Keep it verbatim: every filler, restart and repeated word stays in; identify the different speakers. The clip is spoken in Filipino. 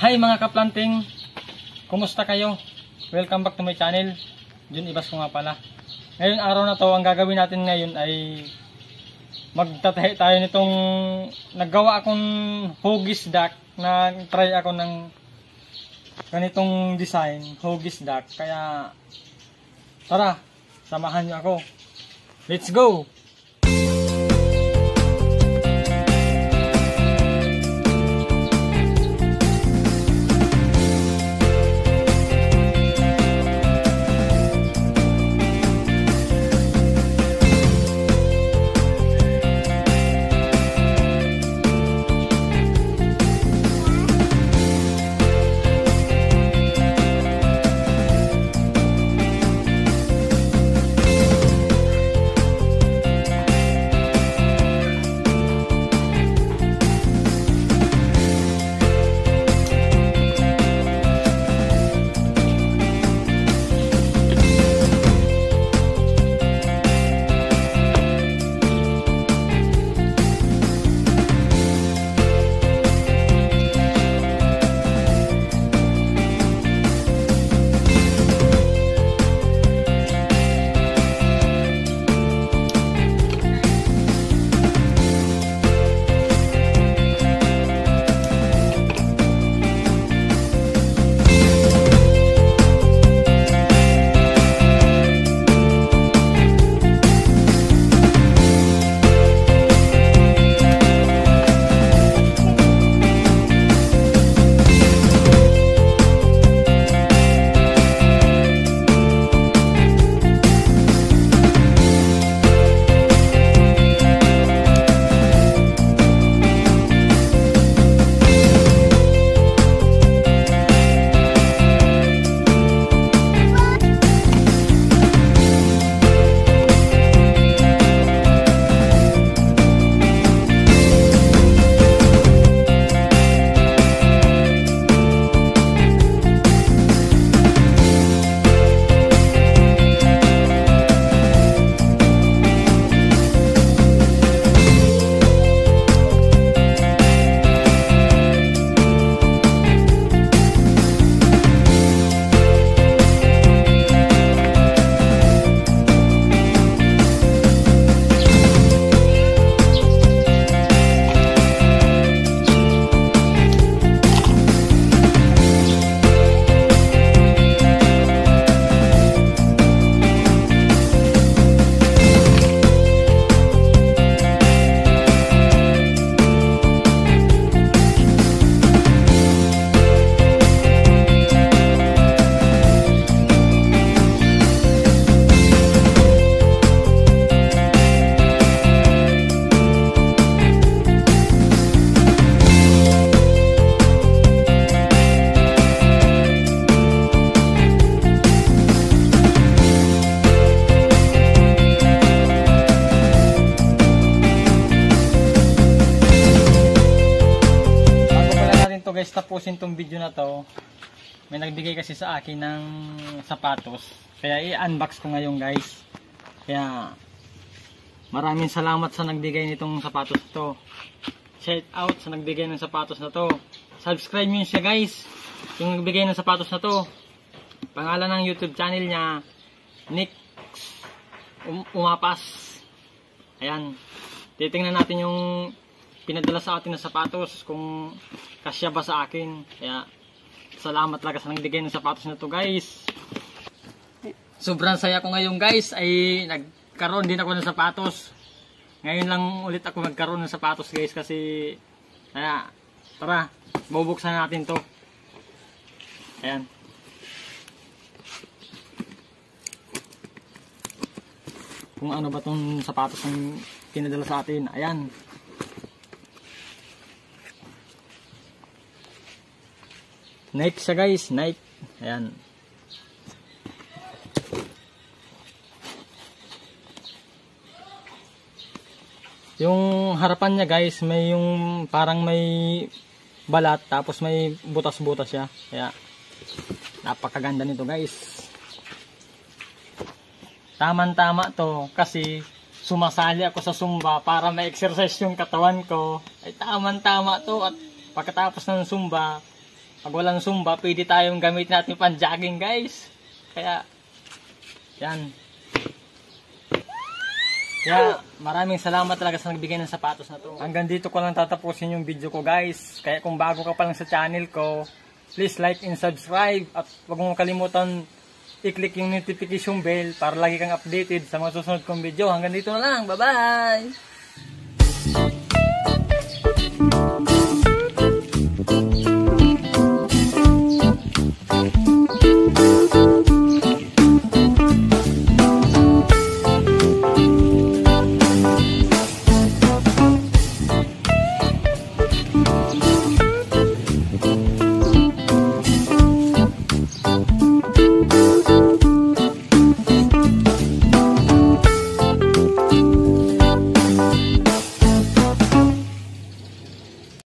Speaker 1: Hi mga kaplanting, kumusta kayo? Welcome back to my channel. Jun Ibas ko nga pala. Ngayon araw na to, ang gagawin natin ngayon ay magtatahi tayo nitong naggawa akong hugis duck na try ako ng ganitong design, hugis duck. Kaya tara, samahan niyo ako. Let's go! Guys, tapusin tong video na to. May nagbigay kasi sa akin ng sapatos, kaya i-unbox ko ngayon guys. Kaya maraming salamat sa nagbigay nitong sapatos to. Shout out sa nagbigay ng sapatos na to. Subscribe niyo siya guys, yung nagbigay ng sapatos na to. Pangalan ng YouTube channel niya, Nick um Umapas. Ayan, titingnan natin yung pinadala sa atin ng sapatos kung kasya ba sa akin. Kaya salamat talaga sa nagbigay ng sapatos na to guys. Sobrang saya ko ngayon guys, ay nagkaroon din ako ng sapatos. Ngayon lang ulit ako magkaroon ng sapatos guys, kasi kaya tara, bubuksan natin to. Ayan, kung ano ba tong sapatos ng pinadala sa atin. Ayan, Nike siya guys, Nike. Ayan. Yung harapan niya guys, may yung parang may balat, tapos may butas-butas siya. Kaya napakaganda nito guys. Taman-tama to kasi sumasali ako sa Zumba para ma-exercise yung katawan ko. Ay taman-tama to, at pagkatapos ng Zumba pag walang sumba, pwede tayong gamitin natin pang jogging guys. Kaya, yan. Kaya, maraming salamat talaga sa nagbigay ng sapatos na to. Hanggang dito ko lang tatapusin yung video ko guys. Kaya kung bago ka pa lang sa channel ko, please like and subscribe. At huwag mong kalimutan i-click yung notification bell para lagi kang updated sa mga susunod kong video. Hanggang dito na lang. Bye-bye!